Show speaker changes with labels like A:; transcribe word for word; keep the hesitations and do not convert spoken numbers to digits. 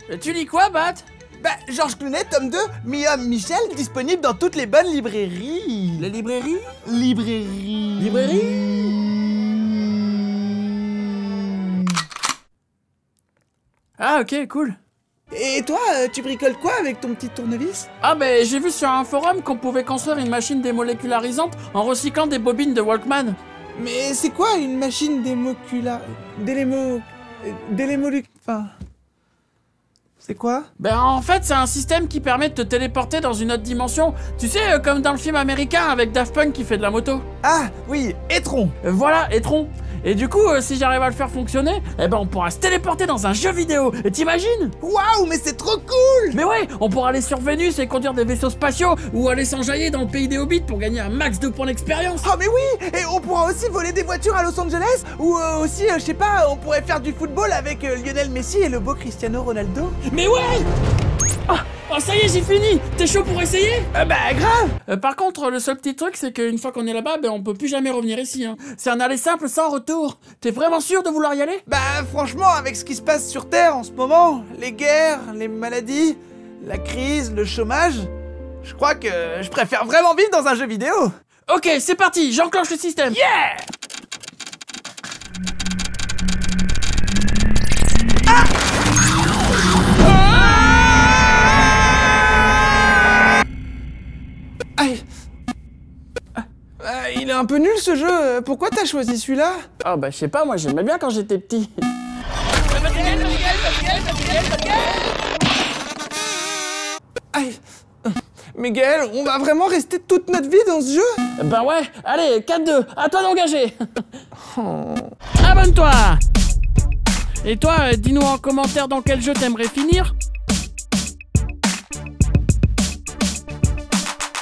A: Tu lis quoi, Bat?
B: Bah, Georges Clooney, tome deux, Mi-Homme, Michel, disponible dans toutes les bonnes librairies.
A: Les librairies?
B: Librairies.
A: Librairies? Ah, ok, cool.
B: Et toi, euh, tu bricoles quoi avec ton petit tournevis?
A: Ah ben, j'ai vu sur un forum qu'on pouvait construire une machine démolécularisante en recyclant des bobines de Walkman.
B: Mais c'est quoi une machine démocula... Délémo... Délémolu... Enfin... C'est quoi?
A: Ben en fait, c'est un système qui permet de te téléporter dans une autre dimension. Tu sais, euh, comme dans le film américain avec Daft Punk qui fait de la moto.
B: Ah, oui, Etron.
A: Euh, voilà, Etron. Et du coup, euh, si j'arrive à le faire fonctionner, eh ben on pourra se téléporter dans un jeu vidéo. T'imagines?
B: Waouh, mais c'est trop cool!
A: Mais ouais, on pourra aller sur Vénus et conduire des vaisseaux spatiaux ou aller s'enjailler dans le pays des hobbits pour gagner un max de points d'expérience.
B: Oh mais oui! Et on pourra aussi voler des voitures à Los Angeles ou euh, aussi, euh, je sais pas, on pourrait faire du football avec euh, Lionel Messi et le beau Cristiano Ronaldo.
A: Mais ouais! Ah, oh, ça y est, j'ai fini! T'es chaud pour essayer?
B: Euh, bah grave!
A: Euh, par contre, le seul petit truc, c'est qu'une fois qu'on est là-bas, ben on peut plus jamais revenir ici. Hein. C'est un aller simple sans retour. T'es vraiment sûr de vouloir y aller?
B: Bah franchement, avec ce qui se passe sur Terre en ce moment, les guerres, les maladies, la crise, le chômage, je crois que je préfère vraiment vivre dans un jeu vidéo.
A: Ok, c'est parti, j'enclenche le système.
B: Yeah! Ah! Aïe. Ah, il est un peu nul ce jeu, pourquoi t'as choisi celui-là?
A: Ah bah je sais pas, moi j'aimais bien quand j'étais petit.
B: Aïe. Miguel, on va vraiment rester toute notre vie dans ce jeu?
A: Ben ouais, allez, quatre deux, à toi d'engager. Oh. Abonne-toi. Et toi, euh, dis-nous en commentaire dans quel jeu t'aimerais finir.